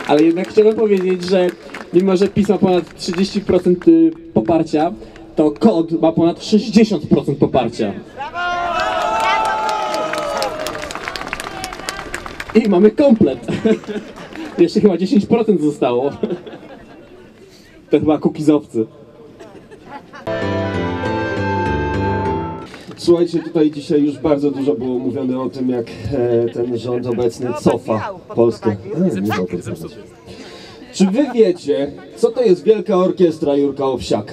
Ale jednak chciałbym powiedzieć, że mimo, że PiS ma ponad 30% poparcia, to KOD ma ponad 60% poparcia. I mamy komplet. Jeszcze chyba 10% zostało. To chyba kukizowcy. Słuchajcie, tutaj dzisiaj już bardzo dużo było mówione o tym, jak ten rząd obecny cofa Polskę. Czy wy wiecie, co to jest Wielka Orkiestra Jurka Owsiaka?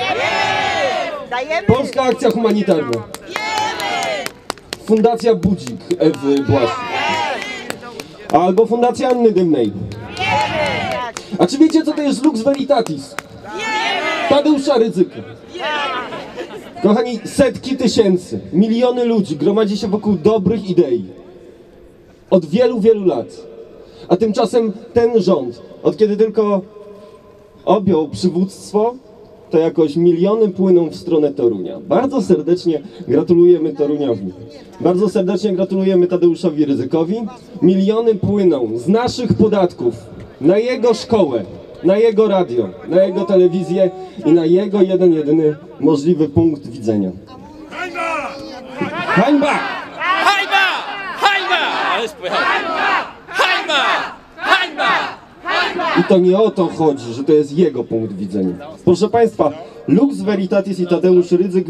Polska Akcja Humanitarna. Fundacja Budzik Ewy Błaszczyk. Albo Fundacja Anny Dymnej. A czy wiecie, co to jest Lux Veritatis? Tadeusza Rydzyka. Kochani, setki tysięcy, miliony ludzi gromadzi się wokół dobrych idei. Od wielu, wielu lat. A tymczasem ten rząd, od kiedy tylko objął przywództwo, to jakoś miliony płyną w stronę Torunia. Bardzo serdecznie gratulujemy Toruniowi. Bardzo serdecznie gratulujemy Tadeuszowi Rydzykowi. Miliony płyną z naszych podatków na jego szkołę, na jego radio, na jego telewizję i na jego jedyny możliwy punkt widzenia. Hańba! Hańba! Hańba! Hańba! Hańba! Hańba! I to nie o to chodzi, że to jest jego punkt widzenia. Proszę Państwa, Lux Veritatis i Tadeusz Rydzyk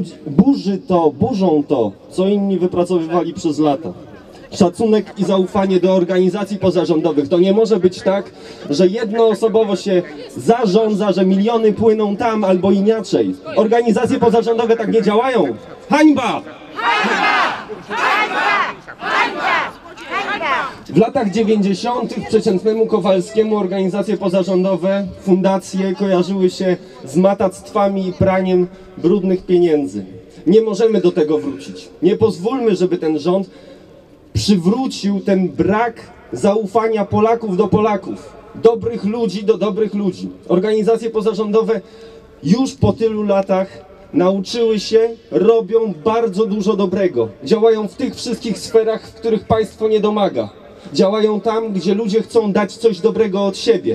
burzą to, co inni wypracowywali przez lata. Szacunek i zaufanie do organizacji pozarządowych. To nie może być tak, że jednoosobowo się zarządza, że miliony płyną tam albo inaczej. Organizacje pozarządowe tak nie działają. Hańba! W latach 90. przeciętnemu Kowalskiemu organizacje pozarządowe, fundacje kojarzyły się z matactwami i praniem brudnych pieniędzy. Nie możemy do tego wrócić. Nie pozwólmy, żeby ten rząd przywrócił ten brak zaufania Polaków do Polaków, dobrych ludzi do dobrych ludzi. Organizacje pozarządowe już po tylu latach nauczyły się, robią bardzo dużo dobrego. Działają w tych wszystkich sferach, w których państwo nie domaga. Działają tam, gdzie ludzie chcą dać coś dobrego od siebie.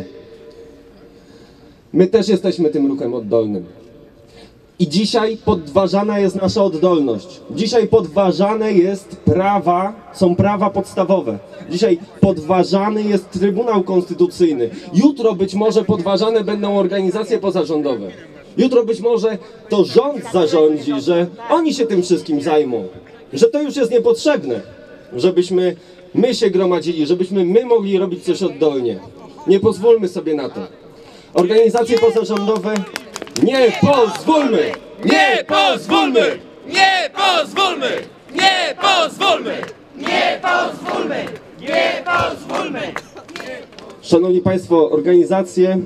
My też jesteśmy tym ruchem oddolnym. I dzisiaj podważana jest nasza oddolność. Dzisiaj podważane są prawa podstawowe. Dzisiaj podważany jest Trybunał Konstytucyjny. Jutro być może podważane będą organizacje pozarządowe. Jutro być może to rząd zarządzi, że oni się tym wszystkim zajmą. Że to już jest niepotrzebne. Żebyśmy my się gromadzili, żebyśmy my mogli robić coś oddolnie. Nie pozwólmy sobie na to. Organizacje pozarządowe... Nie pozwólmy! Nie pozwólmy! Nie pozwólmy! Nie pozwólmy! Nie pozwólmy! Nie pozwólmy! Szanowni Państwo, organizacje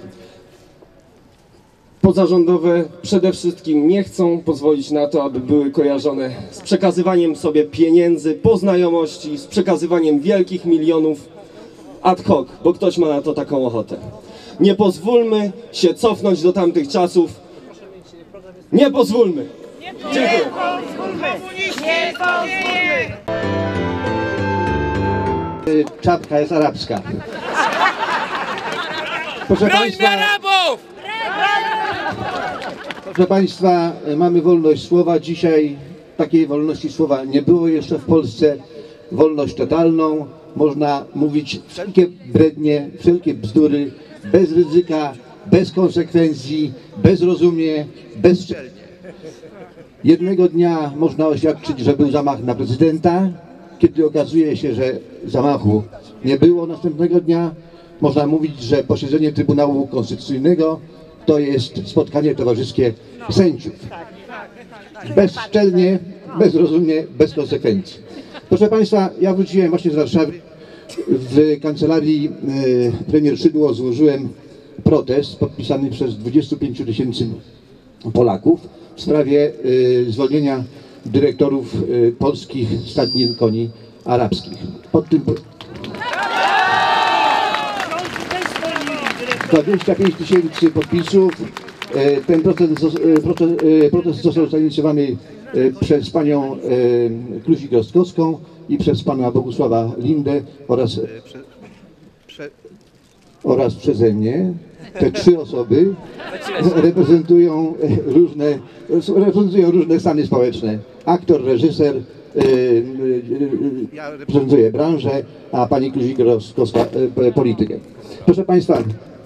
pozarządowe przede wszystkim nie chcą pozwolić na to, aby były kojarzone z przekazywaniem sobie pieniędzy po znajomości, z przekazywaniem wielkich milionów ad hoc, bo ktoś ma na to taką ochotę. Nie pozwólmy się cofnąć do tamtych czasów. Nie pozwólmy! Dziękuję. Nie pozwólmy! Nie pozwólmy! Czapka jest arabska. Proszę Brońmy Arabów! Proszę Państwa, mamy wolność słowa. Dzisiaj takiej wolności słowa nie było jeszcze w Polsce. Wolność totalną. Można mówić wszelkie brednie, wszelkie bzdury, bez ryzyka, bez konsekwencji, bezrozumie, bezczelnie. Jednego dnia można oświadczyć, że był zamach na prezydenta. Kiedy okazuje się, że zamachu nie było następnego dnia, można mówić, że posiedzenie Trybunału Konstytucyjnego to jest spotkanie towarzyskie sędziów. Bezczelnie, bezrozumnie, bez konsekwencji. Proszę Państwa, ja wróciłem właśnie z Warszawy. W kancelarii premier Szydło złożyłem protest podpisany przez 25 000 Polaków w sprawie zwolnienia dyrektorów polskich stadnin koni arabskich. Pod tym 25 000 podpisów. Ten protest został zainicjowany przez panią Kluzik-Rostkowską i przez pana Bogusława Lindę oraz oraz przeze mnie. Te 3 osoby reprezentują różne stany społeczne. Aktor, reżyser, ja reprezentuję branżę, a pani Kluzik-Rostkowska politykę. Proszę Państwa,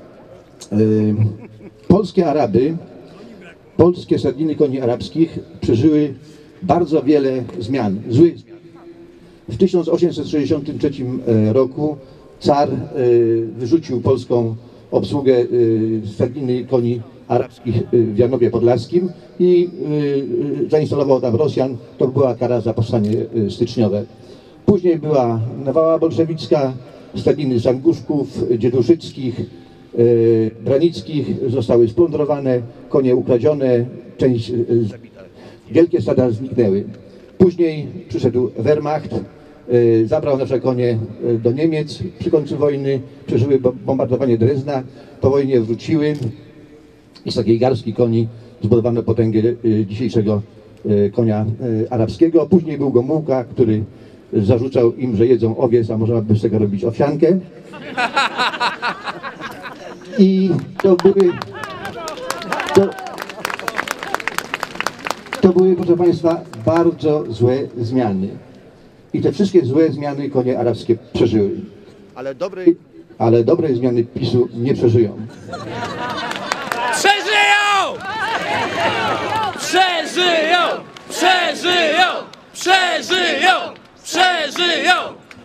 polskie Araby, polskie stadniny koni arabskich przeżyły bardzo wiele zmian, złych zmian. W 1863 roku car wyrzucił polską obsługę stadniny koni arabskich w Janowie Podlaskim i zainstalował tam Rosjan. To była kara za powstanie styczniowe. Później była nawała bolszewicka, stadniny Sanguszków, Dzieduszyckich, Branickich zostały splądrowane, konie ukradzione, część zabita. Wielkie stada zniknęły. Później przyszedł Wehrmacht, zabrał nasze konie do Niemiec przy końcu wojny, przeżyły bombardowanie Drezna, po wojnie wróciły i z takiej garstki koni zbudowano potęgę dzisiejszego konia arabskiego. Później był Gomułka, który zarzucał im, że jedzą owiec, a można by z tego robić owsiankę. I to były, proszę Państwa, bardzo złe zmiany. I te wszystkie złe zmiany konie arabskie przeżyły. Ale dobrej zmiany PiS-u nie przeżyją. Przeżyją! Przeżyją! Przeżyją! Przeżyją! Przeżyją!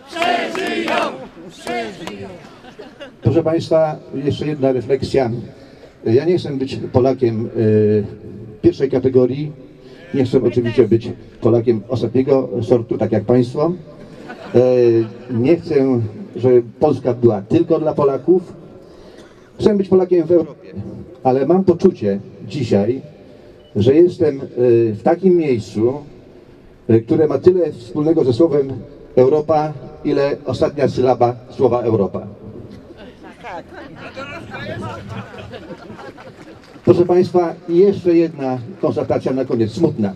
Przeżyją! Proszę Państwa, jeszcze jedna refleksja. Ja nie chcę być Polakiem pierwszej kategorii. Nie chcę oczywiście być Polakiem ostatniego sortu, tak jak Państwo. Nie chcę, żeby Polska była tylko dla Polaków. Chcę być Polakiem w Europie, ale mam poczucie dzisiaj, że jestem w takim miejscu, które ma tyle wspólnego ze słowem Europa, ile ostatnia sylaba słowa Europa. Proszę Państwa, jeszcze jedna konstatacja na koniec, smutna.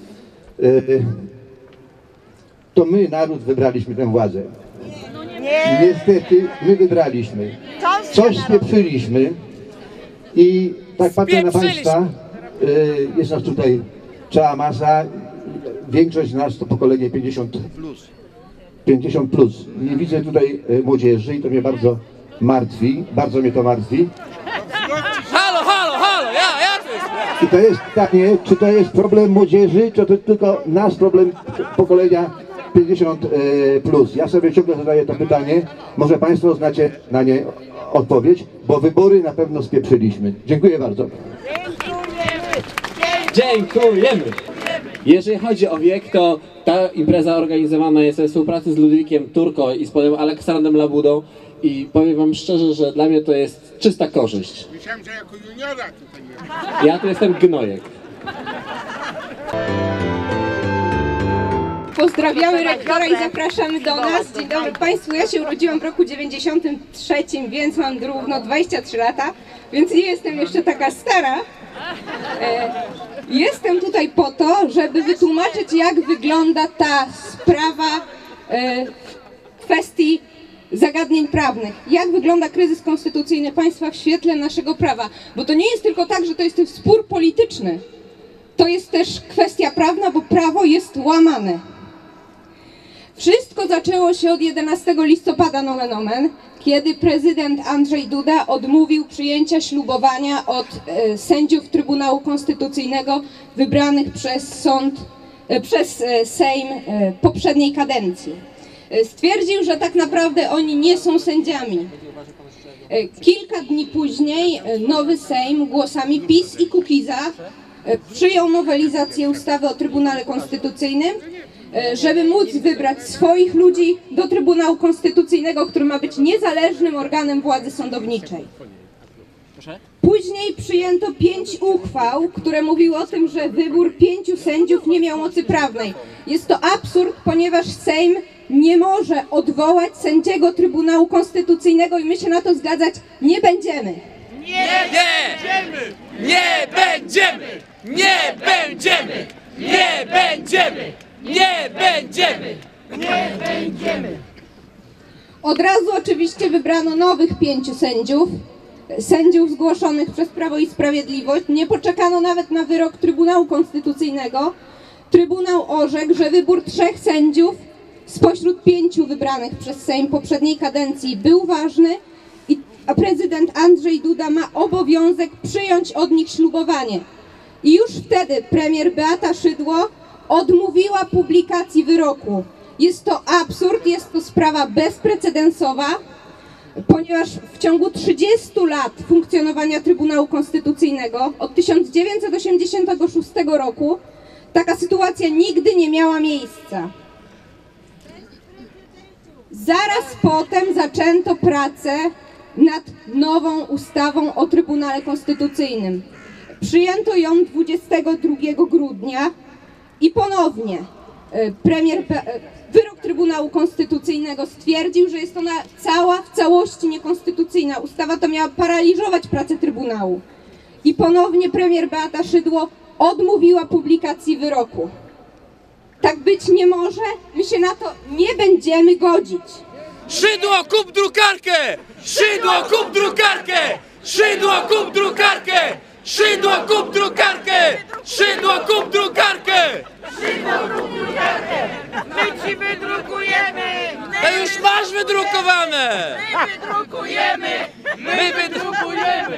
To my, naród, wybraliśmy tę władzę. Niestety, my wybraliśmy. Coś spieprzyliśmy i tak patrzę na Państwa, jest nas tutaj cała masa, większość z nas to pokolenie 50 plus. Nie widzę tutaj młodzieży i to mnie bardzo martwi, bardzo mnie to martwi. Halo, ja tu jestem. I to jest pytanie, czy to jest problem młodzieży, czy to tylko nasz problem pokolenia 50 plus. Ja sobie ciągle zadaję to pytanie, może Państwo znacie na nie odpowiedź, bo wybory na pewno spieprzyliśmy. Dziękuję bardzo. Dziękujemy! Jeżeli chodzi o wiek, to ta impreza organizowana jest we współpracy z Ludwikiem Turko i z panem Aleksandrem Labudą i powiem wam szczerze, że dla mnie to jest czysta korzyść. Myślałem, że jako juniora tutaj jest. Ja tu jestem gnojek. Pozdrawiamy rektora i zapraszamy do nas. Dzień dobry Państwu, ja się urodziłam w roku 93, więc mam równo 23 lata, więc nie jestem jeszcze taka stara. Jestem tutaj po to, żeby wytłumaczyć, jak wygląda ta sprawa w kwestii zagadnień prawnych. Jak wygląda kryzys konstytucyjny państwa w świetle naszego prawa. Bo to nie jest tylko tak, że to jest ten spór polityczny. To jest też kwestia prawna, bo prawo jest łamane. Wszystko zaczęło się od 11 listopada nomen omen, kiedy prezydent Andrzej Duda odmówił przyjęcia ślubowania od sędziów Trybunału Konstytucyjnego wybranych przez Sejm poprzedniej kadencji. Stwierdził, że tak naprawdę oni nie są sędziami. Kilka dni później nowy Sejm głosami PiS i Kukiza przyjął nowelizację ustawy o Trybunale Konstytucyjnym, żeby móc wybrać swoich ludzi do Trybunału Konstytucyjnego, który ma być niezależnym organem władzy sądowniczej. Później przyjęto 5 uchwał, które mówiły o tym, że wybór 5 sędziów nie miał mocy prawnej. Jest to absurd, ponieważ Sejm nie może odwołać sędziego Trybunału Konstytucyjnego i my się na to zgadzać nie będziemy. Nie będziemy! Nie będziemy! Nie będziemy! Nie będziemy! Nie będziemy! Nie będziemy! Od razu oczywiście wybrano nowych 5 sędziów zgłoszonych przez Prawo i Sprawiedliwość. Nie poczekano nawet na wyrok Trybunału Konstytucyjnego. Trybunał orzekł, że wybór 3 sędziów spośród 5 wybranych przez Sejm poprzedniej kadencji był ważny, a prezydent Andrzej Duda ma obowiązek przyjąć od nich ślubowanie. I już wtedy premier Beata Szydło odmówiła publikacji wyroku. Jest to absurd, jest to sprawa bezprecedensowa, ponieważ w ciągu 30 lat funkcjonowania Trybunału Konstytucyjnego od 1986 roku taka sytuacja nigdy nie miała miejsca. Zaraz potem zaczęto pracę nad nową ustawą o Trybunale Konstytucyjnym. Przyjęto ją 22 grudnia i ponownie wyrok Trybunału Konstytucyjnego stwierdził, że jest ona w całości niekonstytucyjna. Ustawa ta miała paraliżować pracę Trybunału. I ponownie premier Beata Szydło odmówiła publikacji wyroku. Tak być nie może, my się na to nie będziemy godzić. Szydło, kup drukarkę! Szydło, kup drukarkę! Szydło, kup drukarkę! Szydło, kup drukarkę! Szydło, kup drukarkę! My ci wydrukujemy! To już masz wydrukowane! My wydrukujemy! My wydrukujemy!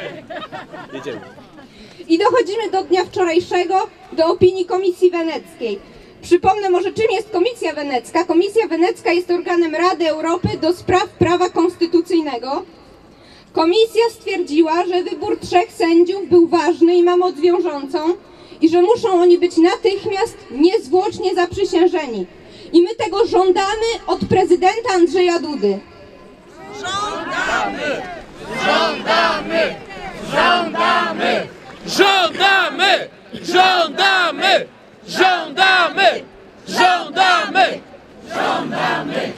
I dochodzimy do dnia wczorajszego, do opinii Komisji Weneckiej. Przypomnę może, czym jest Komisja Wenecka. Komisja Wenecka jest organem Rady Europy do spraw prawa konstytucyjnego. Komisja stwierdziła, że wybór 3 sędziów był ważny i ma moc wiążącą i że muszą oni być natychmiast, niezwłocznie zaprzysiężeni. I my tego żądamy od prezydenta Andrzeja Dudy. Żądamy! Żądamy! Żądamy! Żądamy! Żądamy! Żądamy! Żądamy! Żądamy!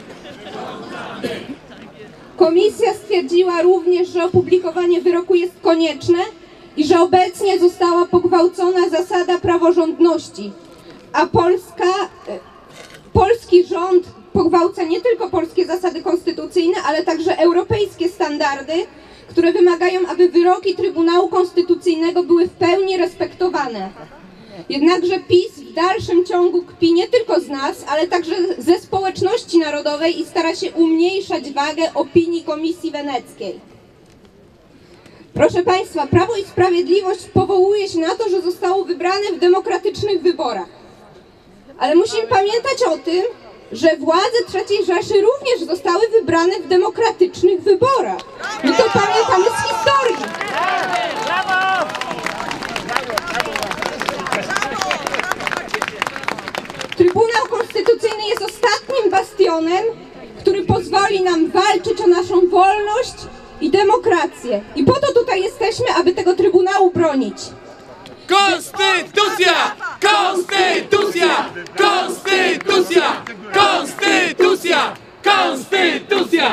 Komisja stwierdziła również, że opublikowanie wyroku jest konieczne i że obecnie została pogwałcona zasada praworządności, a polski rząd pogwałca nie tylko polskie zasady konstytucyjne, ale także europejskie standardy, które wymagają, aby wyroki Trybunału Konstytucyjnego były w pełni respektowane. Jednakże PiS w dalszym ciągu kpi nie tylko z nas, ale także ze społeczności narodowej i stara się umniejszać wagę opinii Komisji Weneckiej. Proszę Państwa, Prawo i Sprawiedliwość powołuje się na to, że zostało wybrane w demokratycznych wyborach. Ale musimy pamiętać o tym, że władze III Rzeszy również zostały wybrane w demokratycznych wyborach. My to pamiętamy z historii. Trybunał Konstytucyjny jest ostatnim bastionem, który pozwoli nam walczyć o naszą wolność i demokrację. I po to tutaj jesteśmy, aby tego Trybunału bronić. Konstytucja! Konstytucja! Konstytucja! Konstytucja! Konstytucja!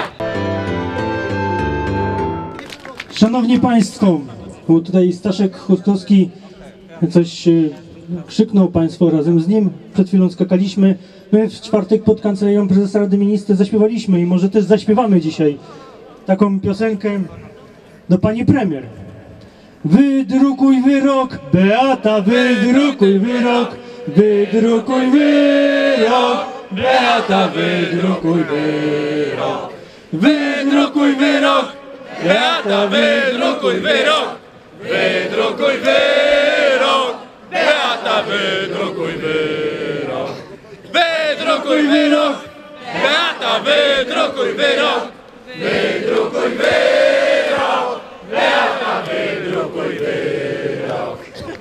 Szanowni Państwo, bo tutaj Staszek Chustowski coś krzyknął, Państwo razem z nim, przed chwilą skakaliśmy. My w czwartek pod Kancelarią Prezesa Rady Ministrów zaśpiewaliśmy i może też zaśpiewamy dzisiaj taką piosenkę do Pani Premier. Wydrukuj wyrok, Beata, wydrukuj wyrok, wydrukuj wyrok, Beata, wydrukuj wyrok, Wydrukuj wyrok! Beata, wydrukuj wyrok! Wydrukuj wyrok! Beata, wydrukuj wyrok! Wydrukuj wyrok! Beata, wydrukuj wyrok! Wydrukuj wyrok! Beata, wydrukuj wyrok!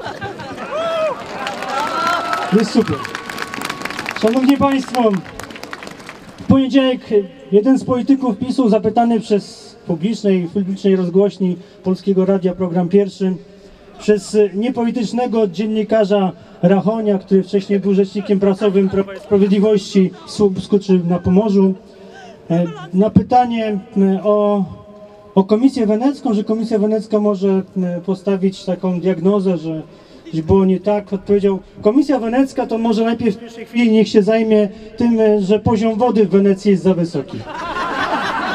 Jest super. Szanowni Państwo, w poniedziałek jeden z polityków PiS-u zapytany przez publicznej rozgłośni Polskiego Radia, program pierwszy, przez niepolitycznego dziennikarza Rachonia, który wcześniej był rzecznikiem prasowym Prawa i Sprawiedliwości w Słupsku czy na Pomorzu, na pytanie o Komisję Wenecką, że Komisja Wenecka może postawić taką diagnozę, że było nie tak, odpowiedział: Komisja Wenecka to może najpierw w pierwszej chwili niech się zajmie tym, że poziom wody w Wenecji jest za wysoki.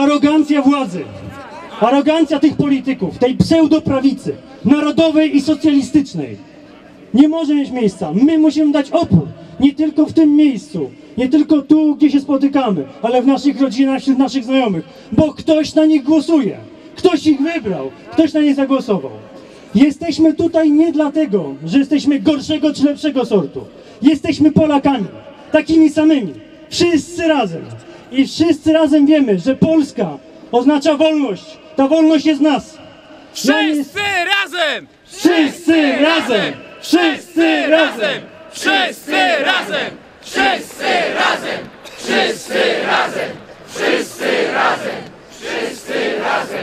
arogancja władzy, arogancja tych polityków, tej pseudoprawicy, narodowej i socjalistycznej, nie może mieć miejsca. My musimy dać opór, nie tylko w tym miejscu, nie tylko tu, gdzie się spotykamy, ale w naszych rodzinach, wśród naszych znajomych, bo ktoś na nich głosuje, ktoś ich wybrał, ktoś na nich zagłosował. Jesteśmy tutaj nie dlatego, że jesteśmy gorszego czy lepszego sortu. Jesteśmy Polakami, takimi samymi, wszyscy razem. I wszyscy razem wiemy, że Polska oznacza wolność. Ta wolność jest w nas. Wszyscy razem! Wszyscy razem! Wszyscy razem! Wszyscy razem! Wszyscy razem! Wszyscy razem! Wszyscy razem! Wszyscy razem!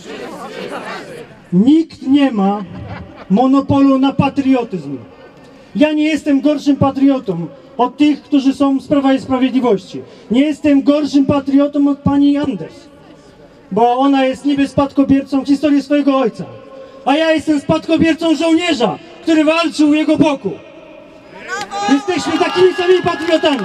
Nikt nie ma monopolu na patriotyzm. Ja nie jestem gorszym patriotą od tych, którzy są z Prawa i Sprawiedliwości. Nie jestem gorszym patriotą od pani Anders, bo ona jest niby spadkobiercą historii swojego ojca. A ja jestem spadkobiercą żołnierza, który walczył u jego boku. Jesteśmy takimi samymi patriotami.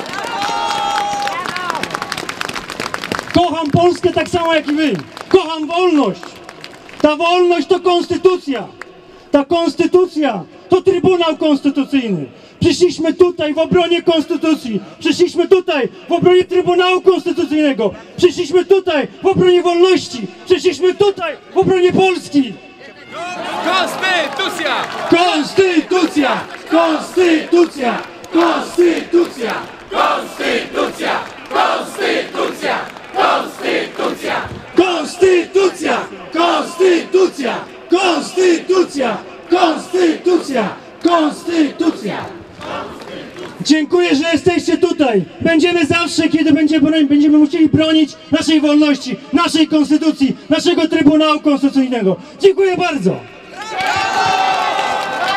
Kocham Polskę tak samo jak i wy. Kocham wolność. Ta wolność to konstytucja. Ta konstytucja to Trybunał Konstytucyjny. Przyszliśmy tutaj w obronie konstytucji. Przyszliśmy tutaj w obronie Trybunału Konstytucyjnego. Przyszliśmy tutaj w obronie wolności. Przyszliśmy tutaj w obronie Polski. Konstytucja! Konstytucja! Konstytucja! Konstytucja! Konstytucja! Konstytucja! Konstytucja! Konstytucja! Konstytucja! Konstytucja! Konstytucja! Konstytucja! Dziękuję, że jesteście tutaj. Będziemy zawsze, kiedy będziemy musieli bronić naszej wolności, naszej konstytucji, naszego Trybunału Konstytucyjnego. Dziękuję bardzo.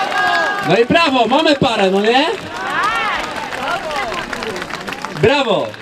No i brawo, mamy parę, no nie? Brawo!